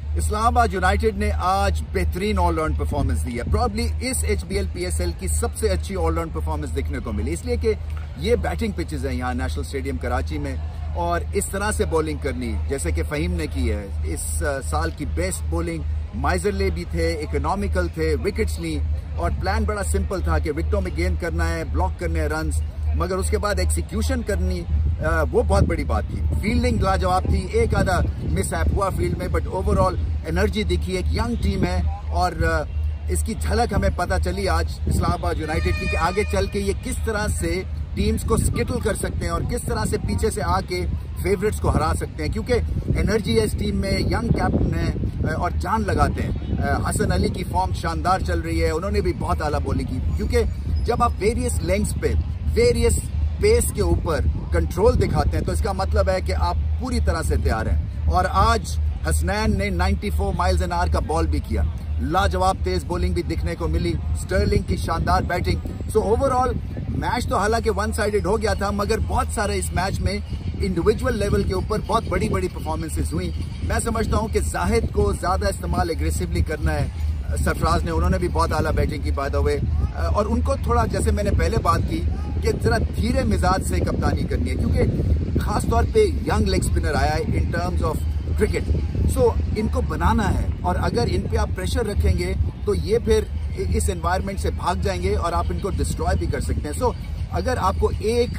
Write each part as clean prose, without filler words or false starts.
Islamabad United ने आज बेहतरीन ऑलराउंड परफॉर्मेंस दी है। प्रॉब्ली इस HBL PSL की सबसे अच्छी ऑलराउंड परफॉर्मेंस देखने को मिली, इसलिए कि ये बैटिंग पिचेस हैं यहाँ नेशनल स्टेडियम कराची में, और इस तरह से बॉलिंग करनी जैसे कि फहीम ने की है। इस साल की बेस्ट बॉलिंग माइजरले भी थे, इकोनॉमिकल थे, विकेट्स ली, और प्लान बड़ा सिंपल था कि विकेटों में गेंद करना है, ब्लॉक करने हैं रन्स, मगर उसके बाद एग्जीक्यूशन करनी वो बहुत बड़ी बात थी। फील्डिंग लाजवाब थी, एक आधा मिस ऐप हुआ फील्ड में, बट ओवरऑल एनर्जी दिखी। एक यंग टीम है और इसकी झलक हमें पता चली आज इस्लामाबाद यूनाइटेड की कि आगे चल के ये किस तरह से टीम्स को स्किटल कर सकते हैं और किस तरह से पीछे से आके फेवरेट्स को हरा सकते हैं, क्योंकि एनर्जी है इस टीम में, यंग कैप्टन है और जान लगाते हैं। हसन अली की फॉर्म शानदार चल रही है, उन्होंने भी बहुत आला बॉलिंग की, क्योंकि जब आप वेरियस लेंथ्स पे वेरियस पेस के ऊपर कंट्रोल दिखाते हैं तो इसका मतलब है कि आप पूरी तरह से तैयार हैं। और आज हसनैन ने 94 माइल्स एन आवर का बॉल भी किया, लाजवाब तेज बॉलिंग भी दिखने को मिली, स्टर्लिंग की शानदार बैटिंग। सो ओवरऑल मैच तो हालांकि वन साइडेड हो गया था, मगर बहुत सारे इस मैच में इंडिविजुअल लेवल के ऊपर बहुत बड़ी बड़ी परफॉर्मेंसेस हुई। मैं समझता हूं कि जाहिद को ज्यादा इस्तेमाल एग्रेसिवली करना है। सरफराज ने, उन्होंने भी बहुत आला बैटिंग की बात हुए, और उनको थोड़ा, जैसे मैंने पहले बात की, कि जरा धीरे मिजाज से कप्तानी करनी है, क्योंकि खासतौर पे यंग लेग स्पिनर आया है in terms of cricket. So इनको बनाना है, और अगर इन पे आप प्रेशर रखेंगे तो ये फिर इस एनवायरनमेंट से भाग जाएंगे और आप इनको डिस्ट्रॉय भी कर सकते हैं। सो अगर आपको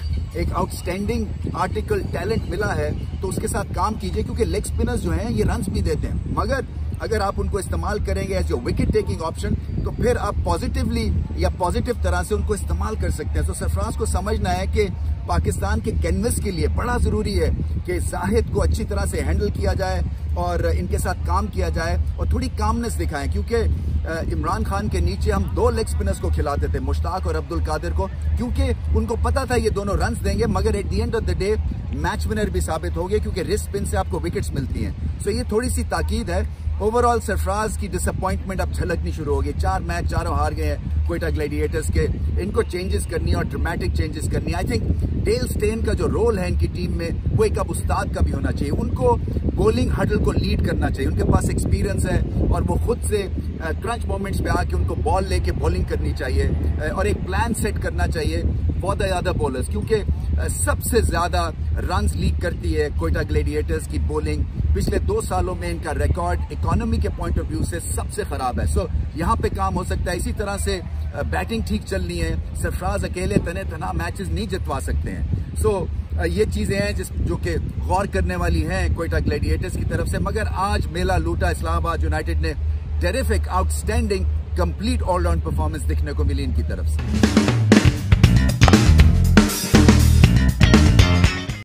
एक आउटस्टैंडिंग आर्टिकल टैलेंट मिला है तो उसके साथ काम कीजिए, क्योंकि लेग स्पिनर्स जो हैं ये रन्स भी देते हैं, मगर अगर आप उनको इस्तेमाल करेंगे as your wicket taking option तो फिर आप पॉजिटिवली या पॉजिटिव तरह से उनको इस्तेमाल कर सकते हैं। तो सरफराज को समझना है कि पाकिस्तान के कैनवस के लिए बड़ा जरूरी है कि जाहिद को अच्छी तरह से हैंडल किया जाए और इनके साथ काम किया जाए और थोड़ी कामनेस दिखाएं, क्योंकि इमरान खान के नीचे हम 2 लेग स्पिनर्स को खिलाते थे, मुश्ताक और अब्दुल कादिर को, क्योंकि उनको पता था ये दोनों रन्स देंगे, मगर at the end of the day match winner भी साबित हो गए, क्योंकि रिस्ट स्पिन से आपको विकेट्स मिलती हैं। सो ये थोड़ी सी ताकीद है। ओवरऑल सरफराज की डिसअपॉइंटमेंट अब झलकनी शुरू हो गई। 4 मैच चारों हार गए हैं क्वेटा ग्लैडिएटर्स के। इनको चेंजेस करनी है और ड्रामेटिक चेंजेस करनी है। आई थिंक डेल स्टेन का जो रोल है इनकी टीम में वो एक अब उस्ताद का भी होना चाहिए। उनको बॉलिंग हडल को लीड करना चाहिए, उनके पास एक्सपीरियंस है और वो खुद से क्रंच मोमेंट्स पे आके उनको बॉल लेके बॉलिंग करनी चाहिए और एक प्लान सेट करना चाहिए फॉर द अदर बॉलर्स, क्योंकि सबसे ज्यादा रन्स लीक करती है क्वेटा ग्लैडिएटर्स की बॉलिंग। पिछले 2 सालों में इनका रिकॉर्ड इकोनॉमी के पॉइंट ऑफ व्यू से सबसे खराब है। सो यहाँ पे काम हो सकता है। इसी तरह से बैटिंग ठीक चलनी है। सरफराज अकेले तने तना मैचेस नहीं जितवा सकते हैं। सो ये चीजें हैं जो कि गौर करने वाली हैं क्वेटा ग्लैडिएटर्स की तरफ से। मगर आज मेला लूटा इस्लामाबाद यूनाइटेड ने। Terrific, outstanding, complete all round performance दिखने को मिली इनकी तरफ से।